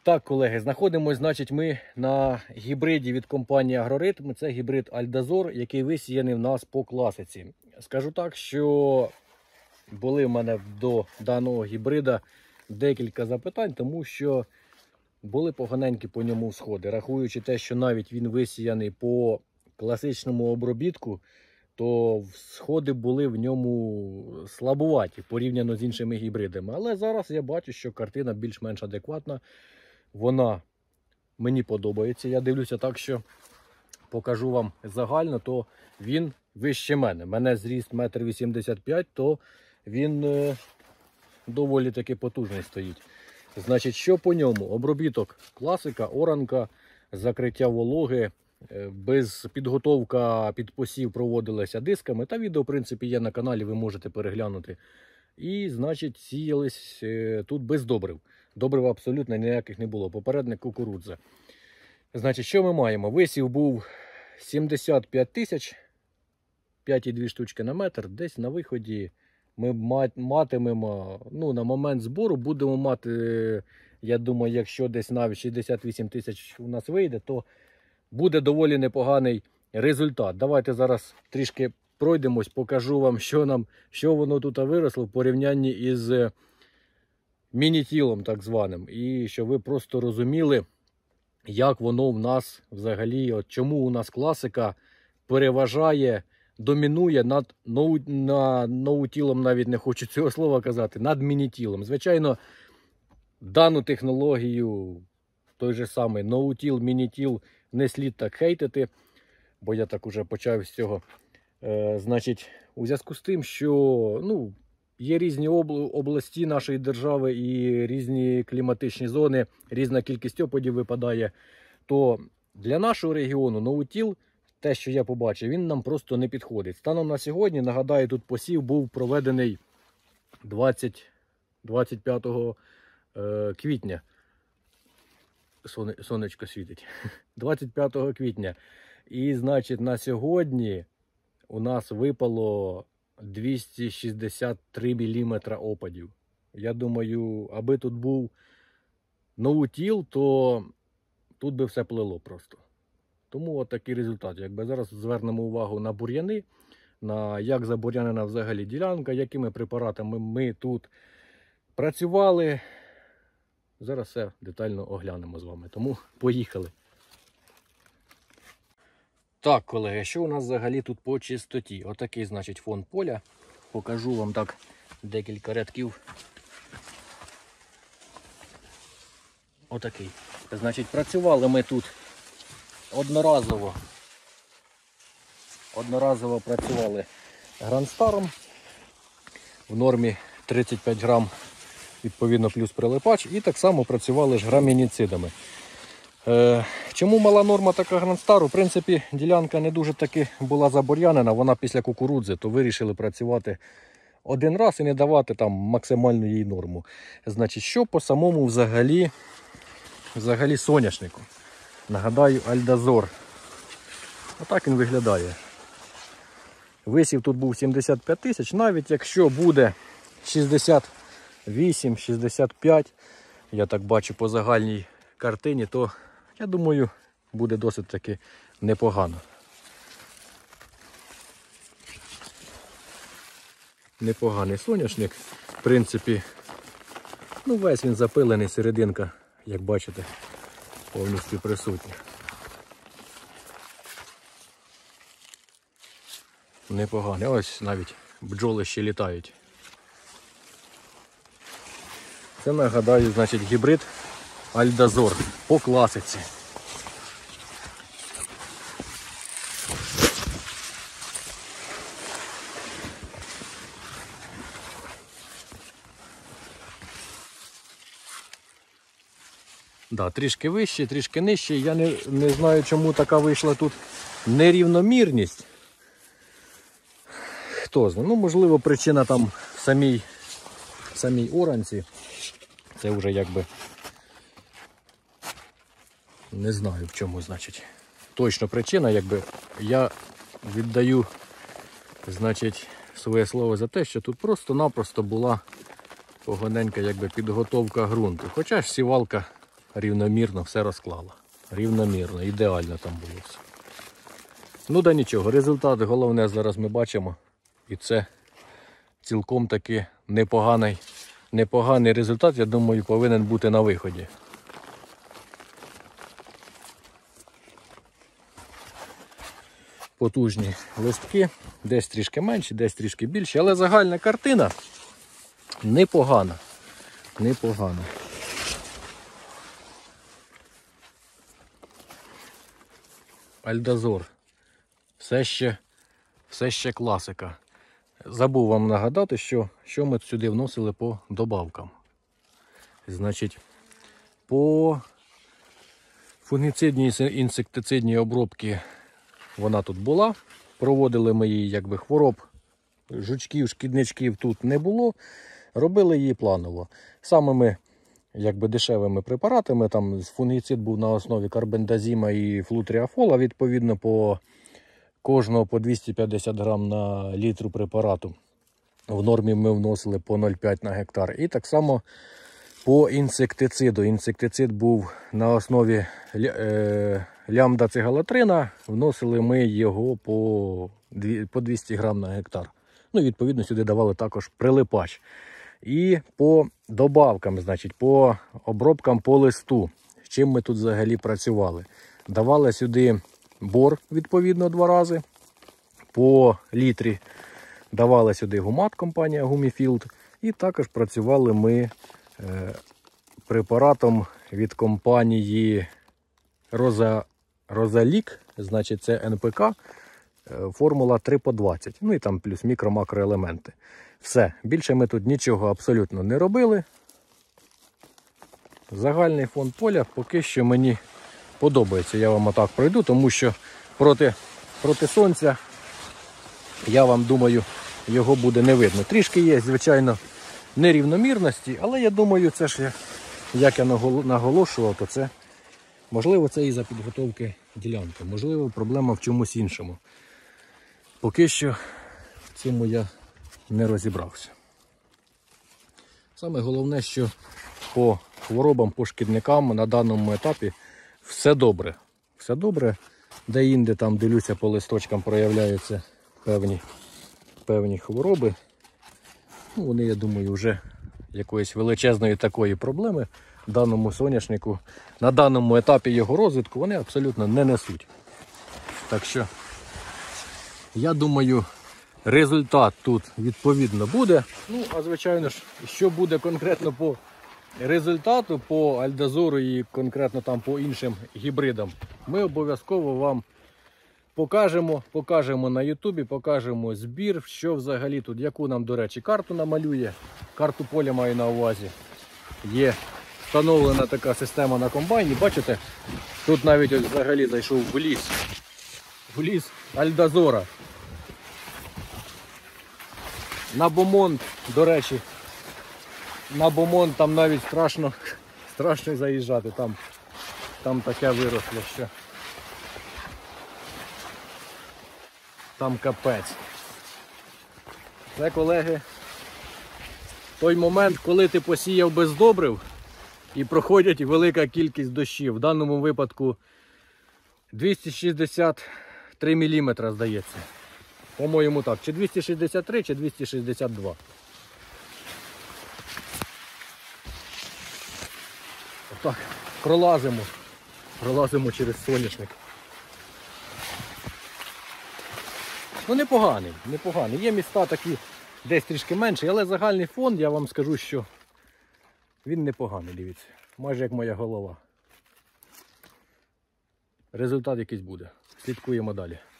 Так, колеги, знаходимося, значить, ми на гібриді від компанії Агроритм. Це гібрид Альдазор, який висіяний в нас по класиці. Скажу так, що були в мене до даного гібрида декілька запитань, тому що були поганенькі по ньому всходи. Рахуючи те, що навіть він висіяний по класичному обробітку, то всходи були в ньому слабуваті порівняно з іншими гібридами. Але зараз я бачу, що картина більш-менш адекватна. Вона мені подобається. Я дивлюся так, що покажу вам загально, то він вище мене. Мене зріст 1,85 м, то він доволі таки потужний стоїть. Значить, що по ньому? Обробіток класика, оранка, закриття вологи, без підготовка під посів проводилася дисками. Та відео, в принципі, є на каналі, ви можете переглянути. І, значить, сіялись тут без добрив. Добрив абсолютно ніяких не було. Попередник кукурудза. Значить, що ми маємо? Висів був 75 тисяч, 5,2 штучки на метр. Десь на виході ми матимемо, на момент збору будемо мати, я думаю, якщо десь навіть 68 тисяч у нас вийде, то буде доволі непоганий результат. Давайте зараз трішки пройдемось, покажу вам, що воно тут виросло в порівнянні із міні-тілом так званим. І щоб ви просто розуміли, як воно в нас взагалі, чому у нас класика переважає, домінує над ноутілом, навіть не хочу цього слова казати, над міні-тілом. Звичайно, дану технологію, той же самий ноутіл, міні-тіл, не слід так хейтити, бо я так уже почав з цього. Значить, у зв'язку з тим, що є різні області нашої держави і різні кліматичні зони, різна кількість опадів випадає, то для нашого регіону ноутіл, те, що я побачив, він нам просто не підходить. Станом на сьогодні, нагадаю, тут посів був проведений 25 квітня. Сонечко світить. 25 квітня. І, значить, на сьогодні у нас випало 263 мм опадів. Я думаю, аби тут був ноутіл, то тут би все плило просто. Тому от такий результат. Якби зараз звернемо увагу на бур'яни, на як забур'янена взагалі ділянка, якими препаратами ми тут працювали. Зараз все детально оглянемо з вами. Тому поїхали. Так, колеги, що у нас взагалі тут по чистоті? Отакий, значить, фон поля. Покажу вам так декілька рядків. Отакий. Значить, працювали ми тут одноразово працювали грандстаром. В нормі 35 грам, відповідно, плюс прилипач. І так само працювали ж грамініцидами. Чому мала норма така грандстару? В принципі, ділянка не дуже таки була забур'янена, вона після кукурудзи, то вирішили працювати один раз і не давати там максимальну їй норму. Значить, що по самому взагалі соняшнику? Нагадаю, Альдазор. Отак він виглядає. Висів тут був 75 тисяч, навіть якщо буде 68-65, я так бачу по загальній картині, то я думаю, буде досить таки непогано. Непоганий соняшник. В принципі, весь він запилений, серединка, як бачите, повністю присутня. Непоганий. Ось навіть бджоли ще літають. Це, нагадаю, значить, гібрид Альдазор по класиці. Да, трішки вище, трішки нижче. Я не знаю, чому така вийшла тут нерівномірність. Хто знає? Можливо, причина там в самій оранці. Це вже якби не знаю в чому, значить. Точно причина, якби я віддаю, значить, своє слово за те, що тут просто-напросто була поганенька якби підготовка ґрунту. Хоча ж сівалка рівномірно все розклала. Рівномірно, ідеально там було все. Ну да нічого, результат головне зараз ми бачимо. І це цілком таки непоганий результат, я думаю, повинен бути на виході. Потужні листки, десь трішки менші, десь трішки більші, але загальна картина непогана. Непогана. Альдазор. Все ще класика. Забув вам нагадати, що ми сюди вносили по добавкам. Значить, по фунгіцидній інсектицидній обробці вона тут була. Проводили ми її, якби, хвороб, жучків, шкідничків тут не було. Робили її планово. Самими, якби, дешевими препаратами, там фунгіцид був на основі карбендазіма і флутріафола, відповідно, кожного по 250 грам на літру препарату. В нормі ми вносили по 0,5 на гектар. І так само по інсектициду. Інсектицид був на основі лямда-цигалатрина. Вносили ми його по 200 грам на гектар. Ну, відповідно, сюди давали також прилипач. І по добавкам, значить, по обробкам по листу. З чим ми тут взагалі працювали? Давали сюди бор, відповідно, 2 рази. По літрі давали сюди гумат, компанія Гуміфілд. І також працювали ми препаратом від компанії Розалік, значить це НПК, формула 3 по 20. Ну і там плюс мікро-макроелементи. Все, більше ми тут нічого абсолютно не робили. Загальний фон поля поки що мені подобається. Я вам отак пройду, тому що проти сонця, я вам думаю, його буде не видно. Трішки є, звичайно, нерівномірності, але я думаю, це ж, як я наголошував, то це, можливо, це із-за підготовки ділянки, можливо, проблема в чомусь іншому. Поки що в цьому я не розібрався. Саме головне, що по хворобам, по шкідникам на даному етапі все добре. Все добре. Де-інде там, дивлюся, по листочкам проявляються певні хвороби. Ну, вони, я думаю, вже якоїсь величезної такої проблеми даному соняшнику, на даному етапі його розвитку, вони абсолютно не несуть. Так що, я думаю, результат тут відповідно буде. Ну, а звичайно ж, що буде конкретно по результату, по Альдазору і конкретно там по іншим гібридам, ми обов'язково вам покажемо на ютубі, покажемо збір, що взагалі тут, яку нам, до речі, карту намалює. Карту поля маю на увазі. Є встановлена така система на комбайні. Бачите, тут навіть ось взагалі зайшов в ліс Альдазора. На Бомонт, до речі, на Бомонт там навіть страшно заїжджати. Там таке виросло, що там капець. Це, колеги, той момент, коли ти посіяв без добрив і проходять велика кількість дощів. В даному випадку 263 мм, здається. По-моєму так, чи 263, чи 262. Отак, пролазимо через соняшник. Ну, непоганий. Є міста такі десь трішки менші, але загальний фон, я вам скажу, що він непоганий, дивіться. Майже як моя голова. Результат якийсь буде. Слідкуємо далі.